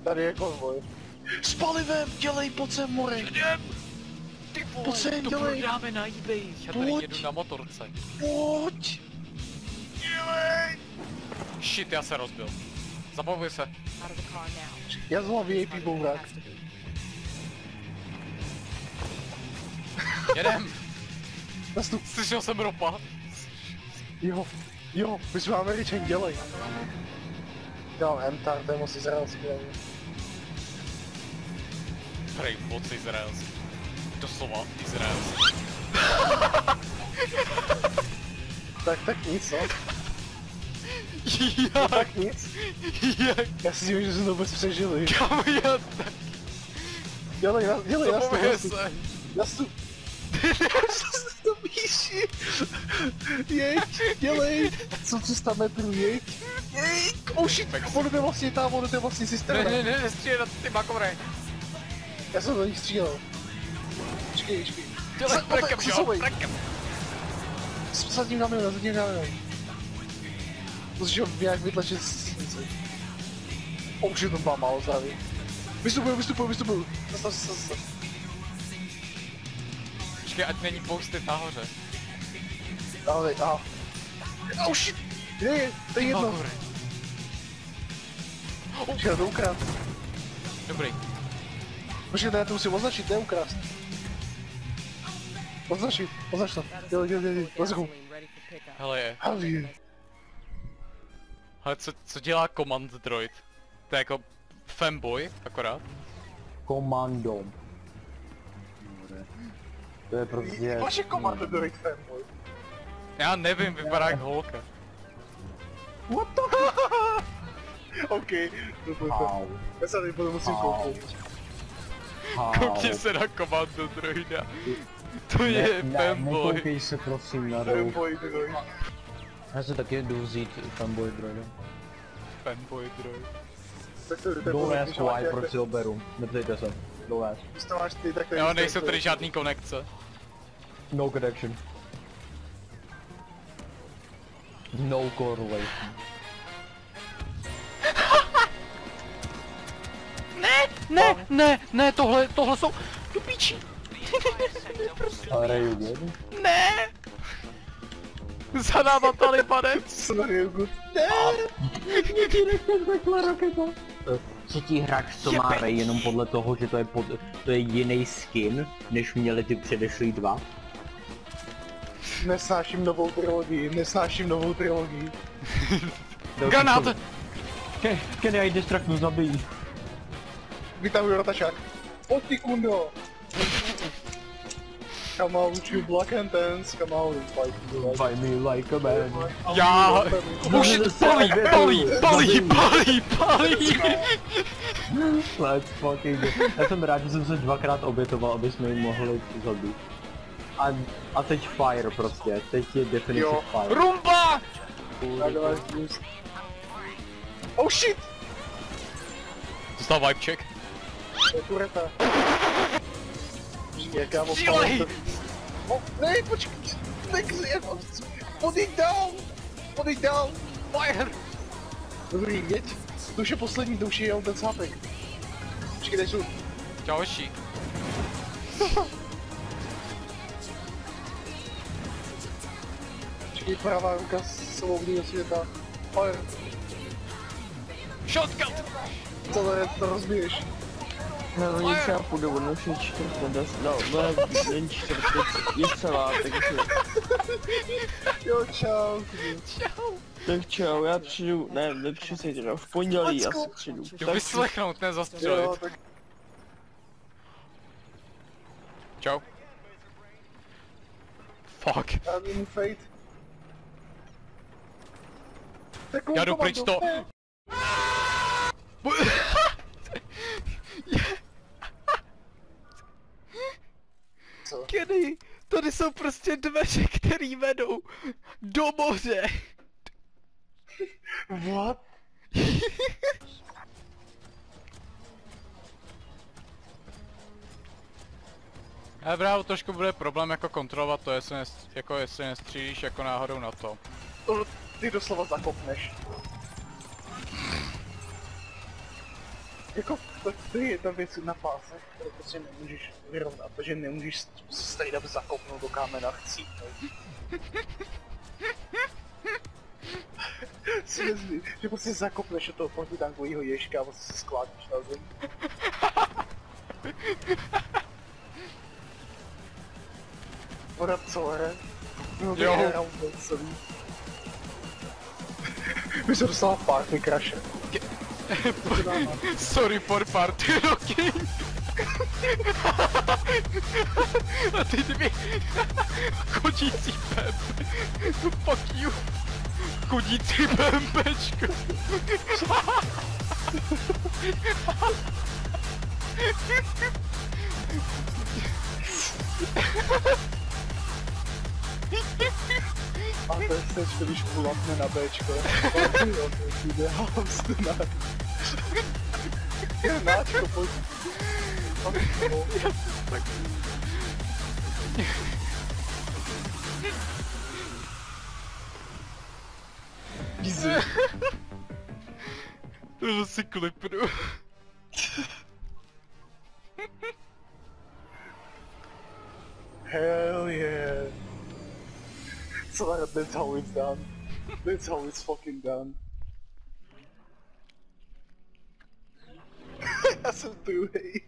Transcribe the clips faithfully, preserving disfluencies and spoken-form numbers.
Tady je konvoj. S palivem, dělej, pojď sem, Morek. Ty vole, Pojď sem, to dělej. prodáme na eBay. Já tady Pojď. jedu na motorce. Pojď. Dělej. Shit, já se rozbil. Zabavuj se. Já jsem V I P bourák. Jedem. Nastup. Slyšel jsem ropa. Jo, jo, my jsme Američan, dělej. Já mám M-Tar, to je moc izraelský. Prej, moc izraelský. Doslova izraelský. Tak, tak nic, no. Jak? Tak nic. Jak? Já si myslím, že jsme to vůbec přežili. Kam já tak? Dělej, na, dělej, nastup, Zabavuj nastup. se. Nastup. To píši. Jeď, dělej. Co tři sta metrů, jeď. Jeď. Oh shit, on jde vlastně tam, on jde vlastně systém. Ne, ne, ne, nestřílej na ty makové. Já jsem do nich střílel. Počkej, počkej. Dělej, prekem, jo, přesouvej. prekem. Zadním na milion, zadním na milion. Musíš ho nějak vytlačit z silnice. Oh shit, on má málo zdraví. Vystupuju, vystupuju, vystupuju. Zastav, zastav, zastav. Počkej, ať není posty nahoře. Ale, aha. Oh shit! Kde je? To je jedno. Makore. Počkej, to ukrát. Dobrý. Počkej, já to musím označit, ne ukrást. Označit, označ to. Dělej, dělej, dělej, let's go. Hele je. Havě. Hele, co, co dělá Command Droid? To je jako fanboy, akorát. Komando. To je prostě... Vaše komando Droid fanboy. Já nevím, vypadá jak holka. What the OK, to to to. How? Já se tady potom musím How? koupit. How? Koukni se na Commando Droida. To je ne, fanboy. nekoukej se prosím na rou. Fanboy Droid. Já se taky jdu vzít fanboy droida. Fanboy Droid. Tak to jde. Don't ask why, proč si ho beru. Neptejte se. Don't ask. Když to máš ty, tak to je... Jo, nejsou tady žádný konekce. No connection. No correlation. Ne, ne, ne, ne, tohle, tohle jsou do píči. Are you good? Ne. Za náma Talibanec. Scenario good. Třetí hráč to má Ray jenom podle toho, že to je, pod, to je jiný skin, než měli ty předešlý dva. Nesnáším novou trilogii, nesnáším novou trilogii. Granát. Kenny I distract mu zabijí. Vytahuji rotačák. Pojď ty kundo! Come out you black and dance, come out and fight me like... Fight me like a man. Já. Už palí, palí, palí, palí, palí. Let's fucking go. Já jsem rád, že jsem se dvakrát obětoval, aby jsme jim mohli zabít. A, a teď fire prostě, teď je definice Jo. fire. Rumba. Tak, dávaj, boost. Oh shit! Dostal vibe check. Je tureta. Jak já Střílej! Oh, ne, počkej! Nechci, jak mám... Put it down! Put it down! Fire. Dobrý, jeď. To už je poslední, to už je jenom ten sápek. Počkej, tady jsou. Čau, hoši. Počkej, pravá ruka svobodného světa. Fire. Shotgun. Celé to rozbiješ. No, oni třeba půjdou od naší čtvrtě, no, no, jen čtvrtě je celá, takže... Jo, čau. Čau. Tak čau, já přijdu, ne, nepřijdu se teda, v pondělí asi přijdu. Jo, vyslechnout, ne zastřelit. Jo, tak... Čau. Fuck. Já jdu fate. Takovou Já jdu pryč to. komando. Co? Kenny, tady jsou prostě dveře, které vedou do moře. What? Ale bravo, trošku bude problém jako kontrolovat to, jestli, nes, jako jestli nestřílíš jako náhodou na to. To ty doslova zakopneš. Jako, to, to je jedna věc na páse, kterou prostě nemůžeš vyrovnat, protože nemůžeš straight up zakopnout do kámena chcít. Si vezmi, že prostě zakopneš do toho protitankovýho ježka a prostě se skládíš na zem. Voda co, he? No to Jo. je round celý. My se dostala party crashe. Sorry for party rocking. A ty dvě chodící pempe. Fuck you. Chodící pempečko. A to je teď, když kulapne na Bčko. Jo, to jde hamster na... Je náčko, pojď. Easy. To si klipnu. Hell yeah. So that's how it's done. That's how it's fucking done. Já jsem druhej.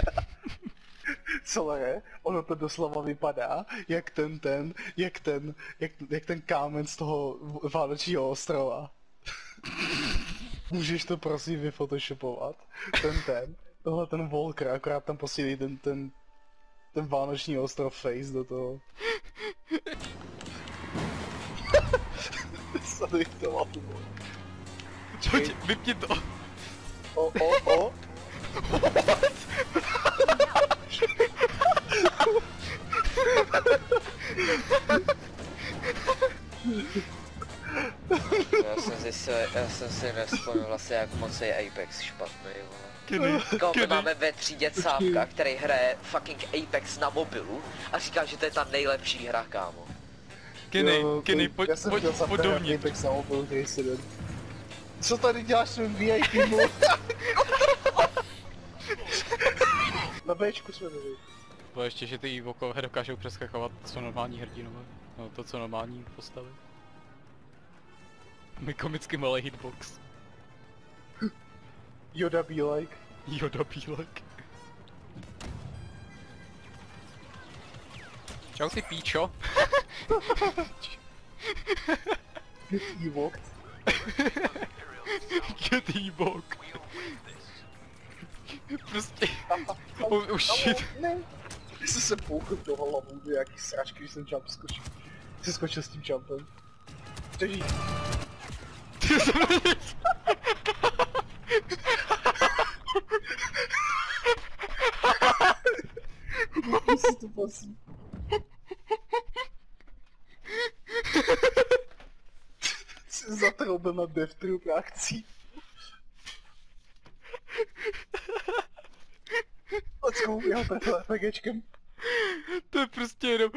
Celé, ono to doslova vypadá, jak ten ten, jak ten, jak, jak ten kámen z toho Vánočního ostrova. Můžeš to prosím vyphotoshopovat, ten ten, tohle ten Volker, akorát tam posílí ten ten, ten Vánoční ostrov face do toho. Sadej to matu. Pojď, vypni to. O, o, o. Já jsem zjistil, já jsem si nevzpomněl vlastně, jak moc je Apex špatný, vole. Kedy, Kámo, my kedy. máme ve třídě Cávka, který hraje fucking Apex na mobilu a říká, že to je ta nejlepší hra, kámo. Kenny, Jo, Kenny, to- pojď, já jsem pojď, chtěl pojď zahrát dovnitř. Apex na mobilu, který si den. Co tady děláš svým V I P mu? Na Bčku jsme byli. Bo ještě, že ty okolo dokážou přeskakovat, co normální hrdinové. No to, co normální postavy. Můj komicky malý hitbox. Yoda be like. Yoda bílek. Čau ty píčo. Get evoked. Get e-bok. Prostě... Oh, oh shit. Ne. Ty jsi se poukl do hlavu do jaký sračky, když jsem jump skočil. Jsi skočil s tím jumpem. Drží. Ty jsem nic. Jsi to prosím. Jsi zatroubil na Death Troop akcí. Let's go, já trefil RPGčkem. To je prostě jenom...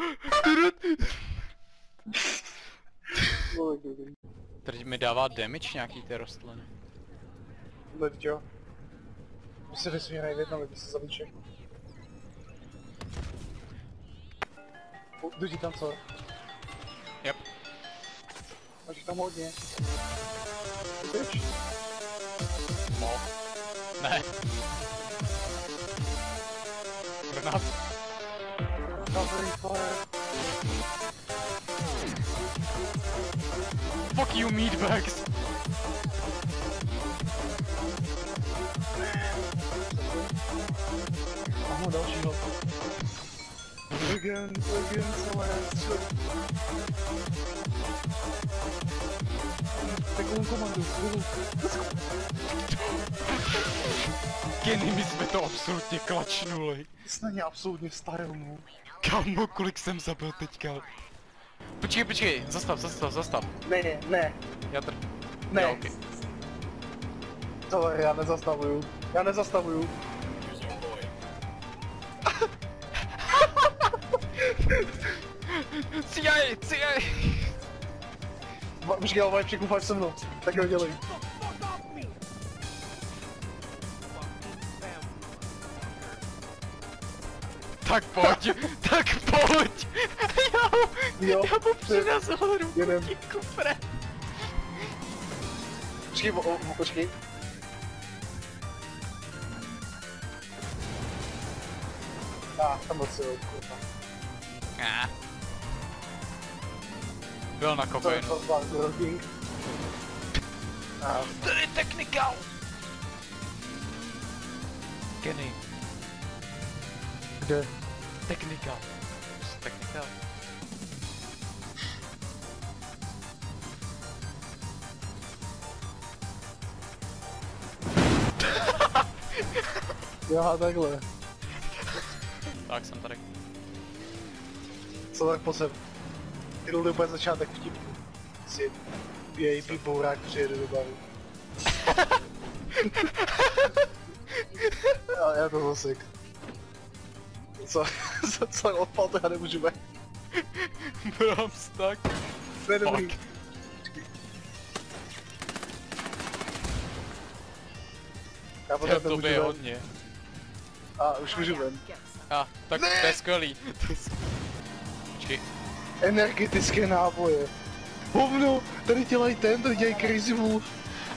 No, dobrý. Tady mi dává damage nějaký ty rostliny. No, jo. My se vesmírají v jednom, aby se zabít všechno. Jdu ti tam co? Yep. Máš jich tam hodně. Jdeš? No. Ne. Granát. Covery fire. Fuck you meatbags. Aha, dalšího. Again, again, celé. Takovou komandu, Kenny, my jsme to absolutně klačnuli. jsi na ně absolutně stylnul. Kámo, kolik jsem zabil teďka. Počkej, počkej, zastav, zastav, zastav. Ne, ne, ne, Já tr... ne. Jo, okay. Tohle já nezastavuju. Já nezastavuju. C I A, C I A. Va- Počkej, ale Vajpček, ufač se mnou. Tak ho dělej. Tak pojď, tak pojď. Jo, Jo, já mu přinesl Jedem. ruku kufre. Počkej, o, o, počkej. Ah, tam moc jo, kurva. Ah. Byl na To je kokainu. to bank rocking. Ah, Tady je technikal. Kenny, kde? technikal. Technikal. Jo, takhle. Tak jsem tady. Co tak pojď sem. Tyhle úplně začátek vtipný. Si V I P bourák přijede do baru. já, já to zasek. Co? Co, co odpal, to já nemůžu být. Brahms tak. To je dobrý. Fuck. Já Já pořád to nemůžu je ven. hodně. A už můžu ven. A, tak Ne! to je skvělý. To je skvělý. Počkej. Energetické náboje. Hovno, tady dělají ten, tady dělají Crazy Wolf.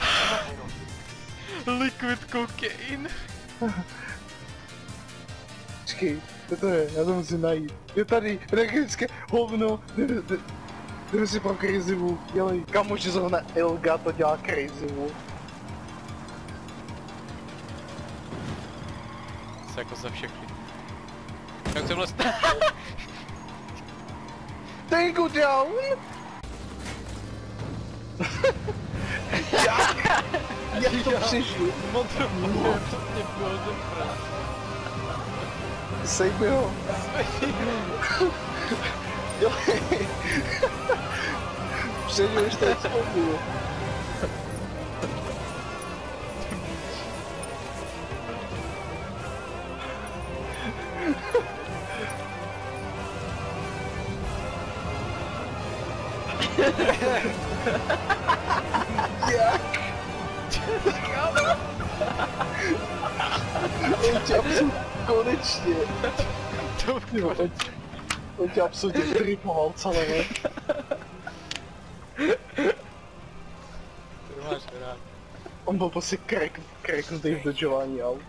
Liquid cocaine. Počkej, co to je, já to musím najít. Je tady energetické hovno, jdeme- jdeme- jdeme si pro Crazy Wolf, dělají. Kamož, že zrovna Elga to dělá Crazy Wolf. Se jako za všechny. Jak se vlez... Tango down! Jak? Jak to přežil? Modrou mě bylo dobré. Sejme ho. Dělej. Přežil ještě teď spolu. Jak? On tě absolutně, konečně. Jo, on, on tě absolutně tripoval celé, ne? To máš rád. On byl prostě krek, kreknutý v dodžování aut.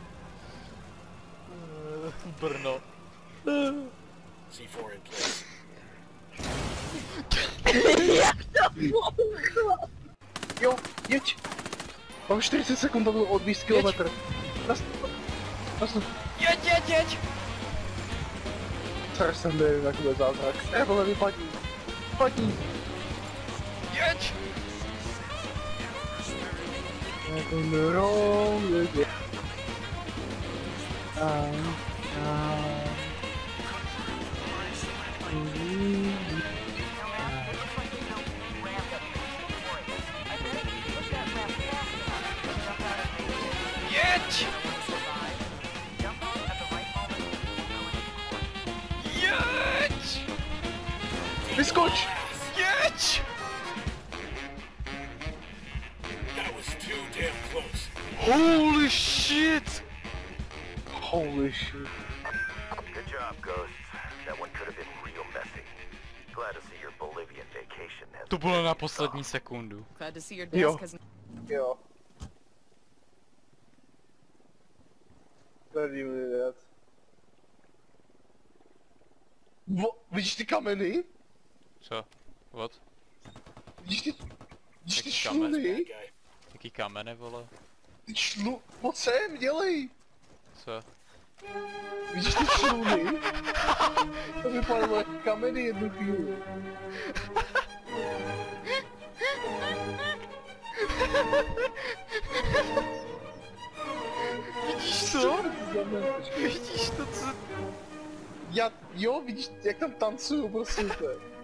Brno. Jo, jeď! Mám čtyřicet sekund, aby odvízt kilometr. Nastup. Nastup. Jeď, jeď, jeď! Teraz jsem byl takový zázrak. Rebele, vypadni. Vypadni. Jeď! Jako nerovně. A, a. Jeď! Jeď! Vyskoč! Jeď! Holy shit! Holy shit. Good job, Ghosts. That one could have been real messy. Glad to see your Bolivian vacation has To bylo na poslední sekundu. Glad to see your Jo. desk has Jo. Tady mi dát. Vo, vidíš ty kameny? Co? What? Vidíš ty... Vidíš ty Jaký kamen? šluny? Jaký kamene, vole? Ty šlu... Pojď sem, dělej! Co? Vidíš ty šluny? To vypadalo jako kameny jednu chvíli. Vidíš to? Počkej. Vidíš to, co? Já, jo, vidíš, jak tam tancuju, prosím tě.